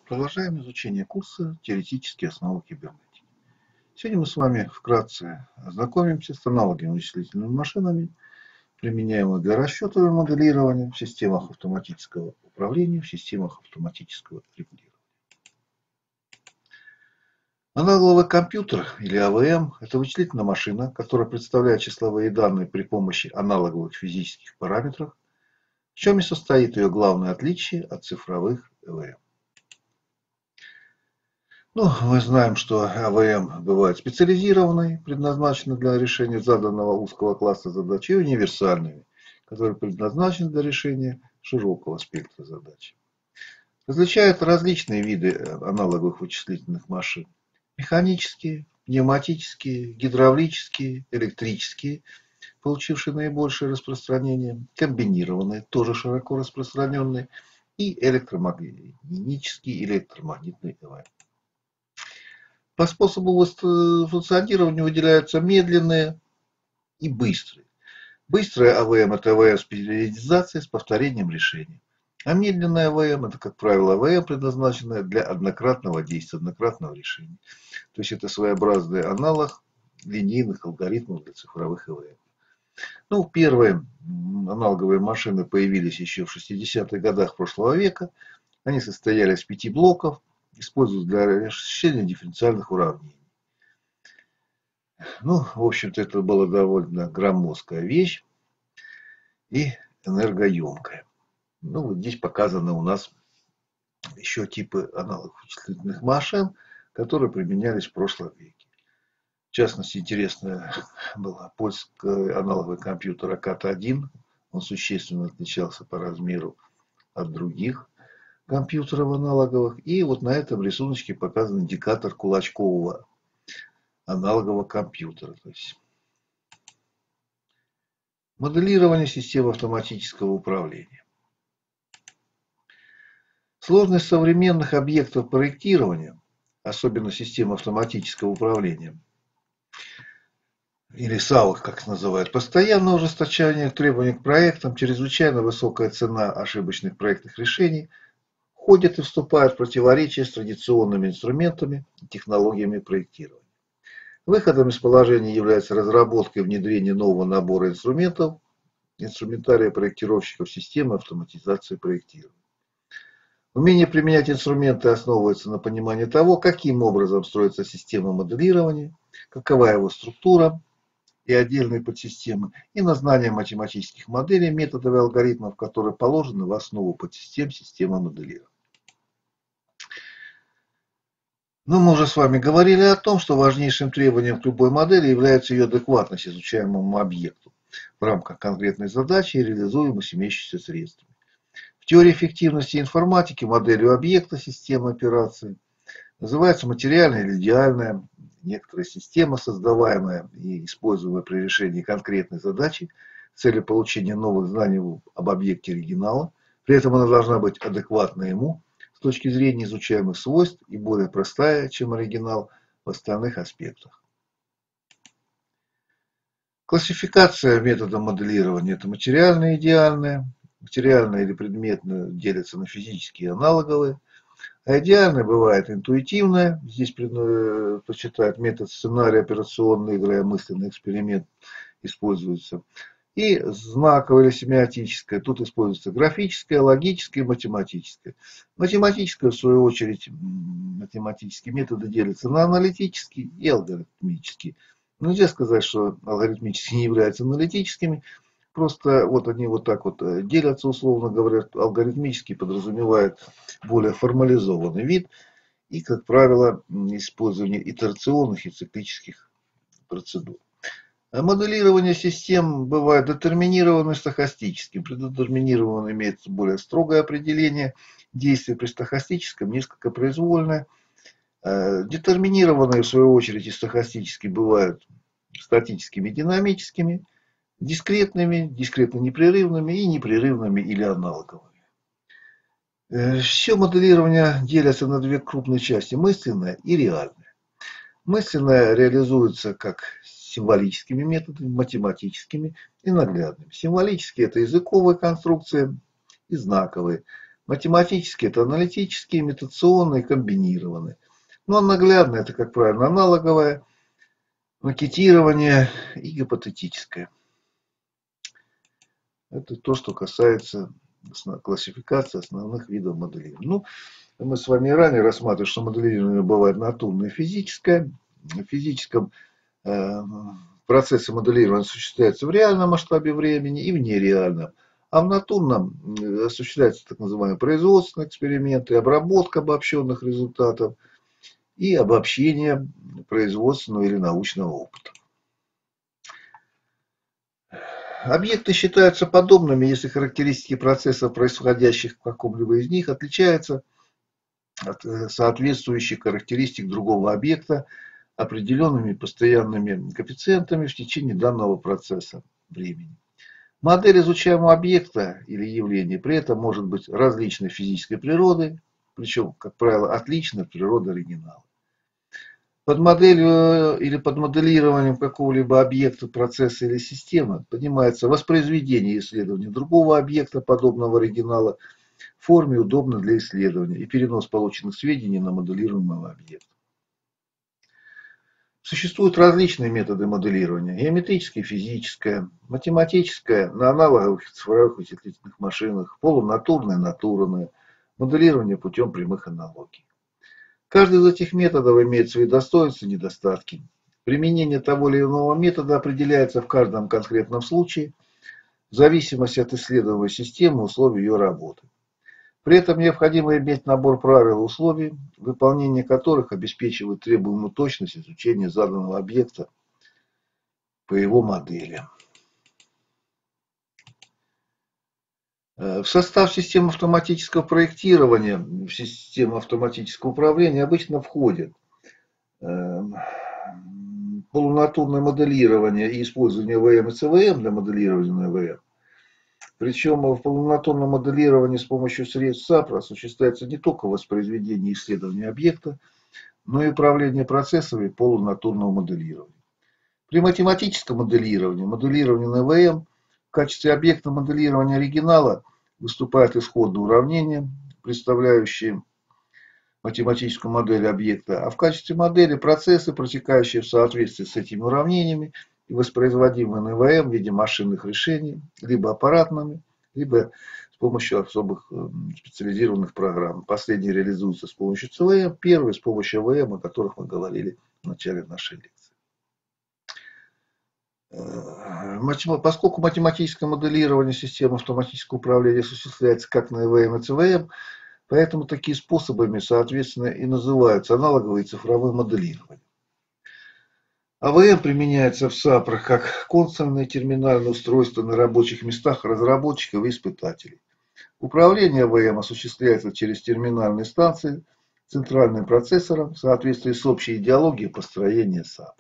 Продолжаем изучение курса «Теоретические основы кибернетики». Сегодня мы с вами вкратце ознакомимся с аналогами вычислительными машинами, применяемыми для расчета и моделирования в системах автоматического управления, в системах автоматического регулирования. Аналоговый компьютер или АВМ – это вычислительная машина, которая представляет числовые данные при помощи аналоговых физических параметров, в чем и состоит ее главное отличие от цифровых ЭВМ. Мы знаем, что АВМ бывает специализированной, предназначенной для решения заданного узкого класса задач, и универсальными, которые предназначены для решения широкого спектра задач. Различают различные виды аналоговых вычислительных машин. Механические, пневматические, гидравлические, электрические, получившие наибольшее распространение, комбинированные, тоже широко распространенные, и электромагнетические, электромагнитные ЭВМ. По способу функционирования выделяются медленные и быстрые. Быстрая АВМ – это АВМ с периодизацией, с повторением решения. А медленная АВМ – это, как правило, АВМ, предназначенная для однократного действия, однократного решения. То есть это своеобразный аналог линейных алгоритмов для цифровых АВМ. Первые аналоговые машины появились еще в 60-х годах прошлого века. Они состояли из 5 блоков. Используют для решения дифференциальных уравнений. В общем-то, это была довольно громоздкая вещь и энергоемкая. Вот здесь показаны у нас еще типы аналоговых вычислительных машин, которые применялись в прошлом веке. В частности, интересная была польский аналоговый компьютер АКАТ-1. Он существенно отличался по размеру от других компьютеров аналоговых. И вот на этом рисунке показан индикатор кулачкового аналогового компьютера. То есть моделирование системы автоматического управления. Сложность современных объектов проектирования, особенно систем автоматического управления, или САУ, как называют, постоянное ужесточение требований к проектам, чрезвычайно высокая цена ошибочных проектных решений, входят и вступают в противоречие с традиционными инструментами и технологиями проектирования. Выходом из положения является разработка и внедрение нового набора инструментов, инструментария проектировщиков системы автоматизации проектирования. Умение применять инструменты основывается на понимании того, каким образом строится система моделирования, какова его структура и отдельные подсистемы, и на знание математических моделей, методов и алгоритмов, которые положены в основу подсистем системы моделирования. Мы уже с вами говорили о том, что важнейшим требованием к любой модели является ее адекватность изучаемому объекту в рамках конкретной задачи и реализуемой с имеющимися средствами. В теории эффективности информатики моделью объекта системы операций называется материальная или идеальная некоторая система, создаваемая и используемая при решении конкретной задачи с целью получения новых знаний об объекте оригинала. При этом она должна быть адекватна ему с точки зрения изучаемых свойств и более простая, чем оригинал в остальных аспектах. Классификация метода моделирования – это материальное и идеальное. Материальное или предметное делится на физические и аналоговые. А идеальное бывает интуитивное. Здесь предпочитают метод сценария операционной игры, а мысленный эксперимент используется. И знаковое или семиотическое. Тут используется графическое, логическое и математическое. Математическое, в свою очередь, математические методы делятся на аналитические и алгоритмические. Нельзя сказать, что алгоритмические не являются аналитическими. Просто они вот так делятся, условно говоря. Алгоритмический подразумевает более формализованный вид и, как правило, использование итерационных и циклических процедур. Моделирование систем бывает детерминированным и стохастическим. При детерминированном имеется более строгое определение. Действие при стохастическом несколько произвольное. Детерминированные, в свою очередь, и стохастические бывают статическими и динамическими, дискретными, дискретно-непрерывными и непрерывными или аналоговыми. Все моделирование делится на две крупные части – мысленное и реальное. Мысленное реализуется как символическими методами, математическими и наглядными. Символические – это языковые конструкции и знаковые. Математические – это аналитические, имитационные, комбинированные. Ну а наглядное – это, как правило, аналоговое, макетирование и гипотетическое. Это то, что касается классификации основных видов моделирования. Ну, мы с вами ранее рассматривали, что моделирование бывает натурное и физическое. В физическом процессе моделирования осуществляется в реальном масштабе времени и в нереальном. А в натурном осуществляются так называемые производственные эксперименты, обработка обобщенных результатов и обобщение производственного или научного опыта. Объекты считаются подобными, если характеристики процессов, происходящих в каком-либо из них, отличаются от соответствующих характеристик другого объекта определенными постоянными коэффициентами в течение данного процесса времени. Модель изучаемого объекта или явления при этом может быть различной физической природы, причем, как правило, отличной от природы оригинала. Под моделью или под моделированием какого-либо объекта, процесса или системы понимается воспроизведение исследования другого объекта, подобного оригинала, в форме, удобной для исследования, и перенос полученных сведений на моделируемый объект. Существуют различные методы моделирования: геометрическое, физическое, математическое на аналоговых цифровых вычислительных машинах, полунатурное, натурное, моделирование путем прямых аналогий. Каждый из этих методов имеет свои достоинства и недостатки. Применение того или иного метода определяется в каждом конкретном случае в зависимости от исследуемой системы и условий ее работы. При этом необходимо иметь набор правил и условий, выполнение которых обеспечивает требуемую точность изучения заданного объекта по его модели. В состав системы автоматического проектирования, в систему автоматического управления обычно входят полунатурное моделирование и использование ВМ и ЦВМ для моделирования ВМ. Причем в полунатурном моделировании с помощью средств САПР осуществляется не только воспроизведение исследования объекта, но и управление процессами полунатурного моделирования. При математическом моделировании, моделировании на ВМ, в качестве объекта моделирования оригинала выступает исходное уравнение, представляющее математическую модель объекта, а в качестве модели процессы, протекающие в соответствии с этими уравнениями и воспроизводимые на ВМ в виде машинных решений, либо аппаратными, либо с помощью особых специализированных программ. Последние реализуются с помощью ЦВМ, первые с помощью ВМ, о которых мы говорили в начале нашей лекции. Поскольку математическое моделирование системы автоматического управления осуществляется как на ЭВМ и ЦВМ, поэтому такие способами, соответственно, и называются аналоговые и цифровые моделирования. АВМ применяется в САПРах как консольное терминальное устройство на рабочих местах разработчиков и испытателей. Управление АВМ осуществляется через терминальные станции центральным процессором в соответствии с общей идеологией построения САПР.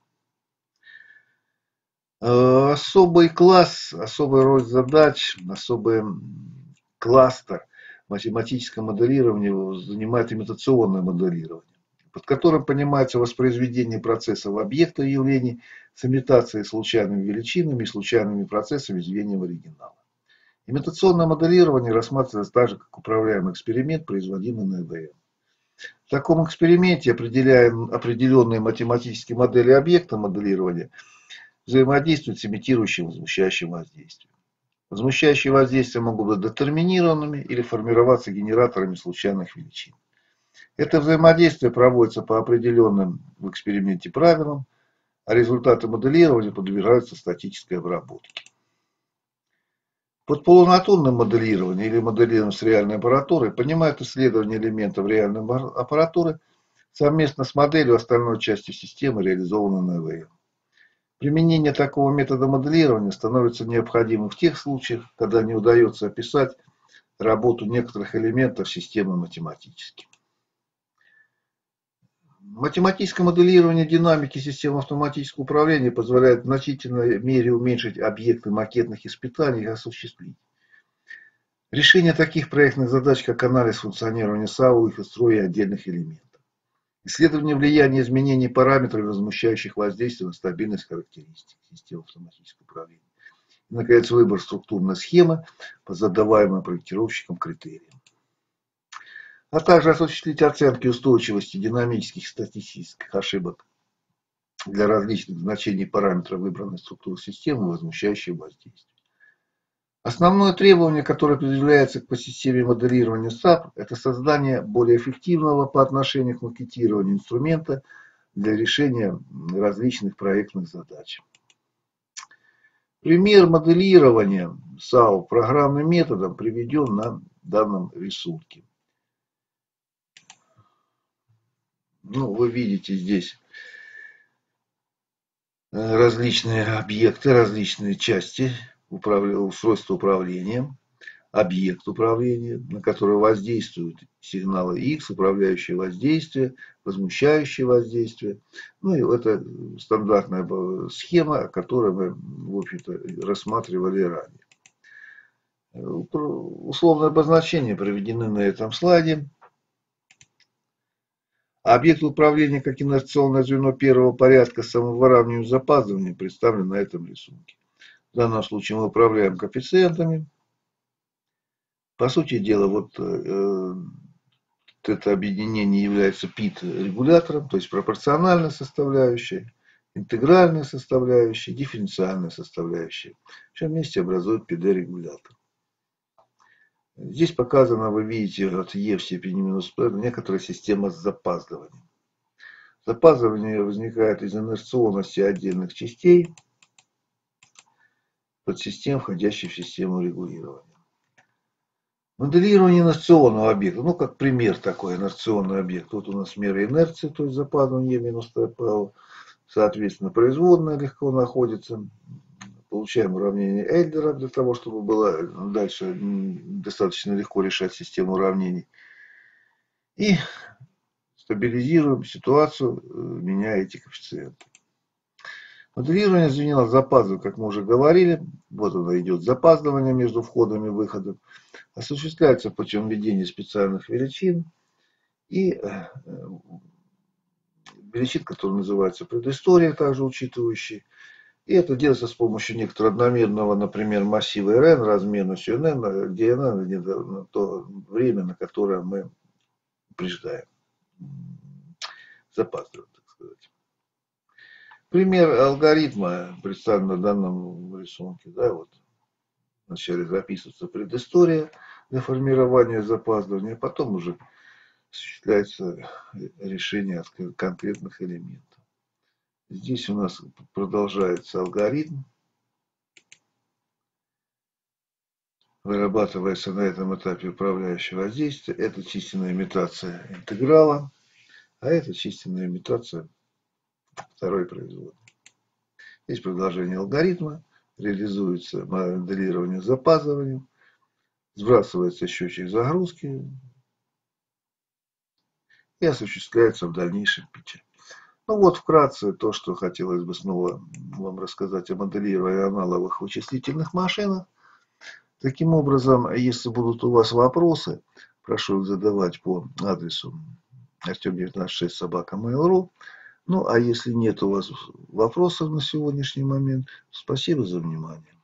Особый класс, особая роль задач, особый кластер математического моделирования занимает имитационное моделирование, под которым понимается воспроизведение процессов объекта и явлений с имитацией случайными величинами и случайными процессами звеньев оригинала. Имитационное моделирование рассматривается так же, как управляемый эксперимент, производимый на ЭВМ. В таком эксперименте определенные математические модели объекта моделирования взаимодействуют с имитирующим возмущающим воздействием. Возмущающие воздействия могут быть детерминированными или формироваться генераторами случайных величин. Это взаимодействие проводится по определенным в эксперименте правилам, а результаты моделирования подвергаются статической обработке. Под полунатурным моделированием или моделированием с реальной аппаратурой понимают исследование элементов реальной аппаратуры совместно с моделью остальной части системы, реализованной на ЭВМ. Применение такого метода моделирования становится необходимым в тех случаях, когда не удается описать работу некоторых элементов системы математически. Математическое моделирование динамики системы автоматического управления позволяет в значительной мере уменьшить объекты макетных испытаний и их осуществить. Решение таких проектных задач, как анализ функционирования САУ, их строя отдельных элементов. Исследование влияния изменений параметров возмущающих воздействий на стабильность характеристик системы автоматического управления. И, наконец, выбор структурной схемы по задаваемым проектировщикам критериям. а также осуществить оценки устойчивости динамических статистических ошибок для различных значений параметров выбранной структуры системы, возмущающей воздействие. Основное требование, которое предъявляется к системе моделирования SAP, это создание более эффективного по отношению к макетированию инструмента для решения различных проектных задач. Пример моделирования САУ программным методом приведен на данном рисунке. Вы видите здесь различные объекты, различные части устройства управления, объект управления, на который воздействуют сигналы X, управляющие воздействие, возмущающие воздействие. И это стандартная схема, которую мы, в общем-то, рассматривали ранее. Условные обозначения приведены на этом слайде. Объект управления как инерционное звено первого порядка с самовыравниванием запаздывания представлен на этом рисунке. В данном случае мы управляем коэффициентами. По сути дела, это объединение является PID-регулятором, то есть пропорциональной составляющей, интегральной составляющей, дифференциальной составляющей. Все вместе образуют PD-регулятор. Здесь показано, вы видите, от E в степени минус P некоторая система с запаздыванием. Запаздывание возникает из инерционности отдельных частей подсистем, входящих в систему регулирования. Моделирование инерционного объекта. Как пример такой инерционный объект. Вот у нас мера инерции, то есть запаздывание минус ТПЛ. Соответственно, производная легко находится. Получаем уравнение Эйлера для того, чтобы было дальше достаточно легко решать систему уравнений. И стабилизируем ситуацию, меняя эти коэффициенты. Моделирование звенела запаздывания, как мы уже говорили. Вот оно идет запаздывание между входом и выходом. Осуществляется путем введения специальных величин. И величин, которые называются предыстория, также учитывающие. И это делается с помощью некоторого одномерного, например, массива Rn размерностью Nn, где Nn это то время, на которое мы упреждаем, запаздываем, так сказать. Пример алгоритма представлен на данном рисунке. Вначале записывается предыстория для формирования запаздывания, а потом уже осуществляется решение от конкретных элементов. Здесь у нас продолжается алгоритм. Вырабатывается на этом этапе управляющее воздействие. Это численная имитация интеграла, а это численная имитация второй производной. Здесь продолжение алгоритма. Реализуется моделирование запаздыванием. Сбрасывается счетчик загрузки. И осуществляется в дальнейшем печать. Вкратце то, что хотелось бы снова вам рассказать о моделировании аналоговых вычислительных машинах. Таким образом, если будут у вас вопросы, прошу их задавать по адресу artem196@mail.ru. А если нет у вас вопросов на сегодняшний момент, спасибо за внимание.